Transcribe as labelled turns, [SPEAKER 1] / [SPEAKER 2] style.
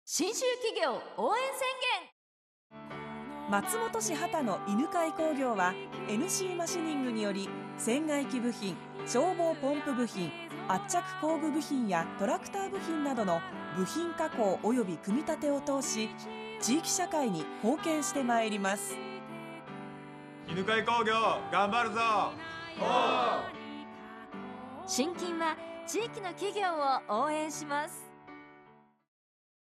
[SPEAKER 1] 信州企業応援宣
[SPEAKER 2] 言。松本市畑の犬飼工業は NC マシニングにより船外機部品、消防ポンプ部品、圧着工具部品やトラクター部品などの部品加工及び組み立てを通し、地域社会に貢献してまいります。
[SPEAKER 3] 犬飼工業頑張るぞ。
[SPEAKER 1] 新金は地域の企業を応援します。